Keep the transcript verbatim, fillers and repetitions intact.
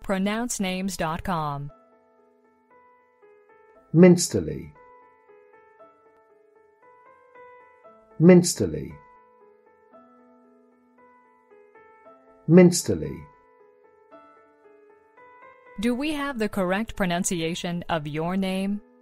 pronounce names dot com. Minsterly. Minsterly. Minsterly. Do we have the correct pronunciation of your name?